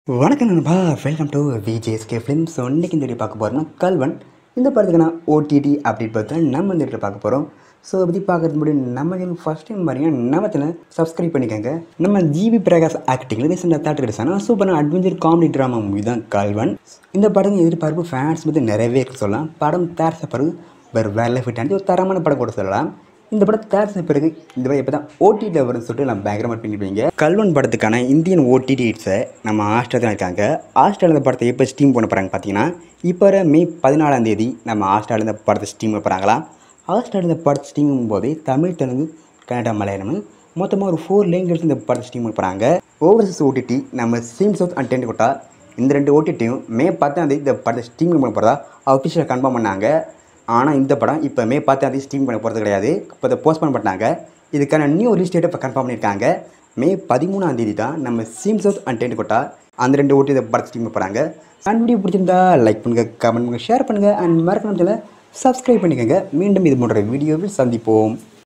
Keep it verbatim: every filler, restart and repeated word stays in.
வணக்கம் நண்பா, welcome to VJSK films. So இன்றைக்கி இந்த வீடியோ பார்க்க போகிறோம்னா கல்வன் இந்த படத்துக்கான ஓடிடி அப்படின்னு பார்த்து நம்ம இந்த வீடியோ பார்க்க போகிறோம். ஸோ பற்றி பார்க்கறது முடியும் நம்ம சேனல் ஃபஸ்ட் டைம் பாருங்கள், நம்ம சேனல் சப்ஸ்கிரைப் பண்ணிக்கோங்க. நம்ம ஜிவி பிரகாஷ் ஆக்டிங்கில் ரீசெண்டாக தேட்டர் கிடைச்சானா சூப்பரான அட்வென்ச்சர் காமெடி ட்ராமா மூவி தான் கல்வன். இந்த படம் எதிர்பார்ப்பு ஃபேன்ஸ் பற்றி நிறையவே இருக்கு சொல்லலாம். படம் தேர்ந்த பிறகு வேறு வேலை ஃபிட் ஆனது ஒரு தரமான படம் கூட சொல்லலாம். இந்த படம் தேர்ந்த பிறகு இந்த படம் எப்போ தான் ஓடிடியில் வரும்னு சொல்லிட்டு நான் பேக்ரவுண்ட் பண்ணிப்பீங்க. கல்வன் படத்துக்கான இந்தியன் ஓடிடி ஹிட்ஸை நம்ம ஹாஸ்டல் தான் இருக்காங்க. ஹாஸ்டல் இந்த படத்தை எப்போ ஸ்டீம் பண்ண போகிறாங்க பார்த்தீங்கன்னா, இப்போ மே பதினாலாம் தேதி நம்ம ஹாஸ்டல் இந்த படத்தை ஸ்டீம் பண்ண போகிறாங்களா. ஹாஸ்டல் இந்த படத்தை ஸ்டீம் பண்ணும்போதே தமிழ், தெலுங்கு, கன்னடா, மலையாளம் மொத்தமாக ஒரு ஃபோர் லேங்குவேஜ் இந்த படத்தை ஸ்டீம் பண்ண போகிறாங்க. ஓவர்சீஸ் ஓடிடி நம்ம simply south and Tentkotta இந்த ரெண்டு ஓடிடியும் மே பத்தாம் தேதி இந்த படத்தை ஸ்டீம் பண்ண போகிறதா அஃபிஷியலாக கன்ஃபார்ம் பண்ணாங்க. ஆனால் இந்த படம் இப்போ மே பத்தாம் தேதி ஸ்டீம் பண்ண போகிறது கிடையாது. இப்போ இதை போஸ்ட்போன் பண்ணிட்டாங்க. இதுக்கான நியூ ரிலீஸ் டேட்டை இப்போ கன்ஃபார்ம் பண்ணியிருக்காங்க. மே பதிமூணாம் தேதி தான் நம்ம சிம் சவுத் அண்ட் டென்ட் கொட்டா அந்த ரெண்டு ஓட்டி இதை படத்தை ஸ்டீம் போகிறாங்க. அண்ட் வீடியோ பிடிச்சிருந்தா லைக் பண்ணுங்கள், கமெண்ட் பண்ணுங்கள், ஷேர் பண்ணுங்கள் அண்ட் மறக்காம சப்ஸ்கிரைப் பண்ணிக்கோங்க. மீண்டும் இது போன்ற வீடியோவில் சந்திப்போம்.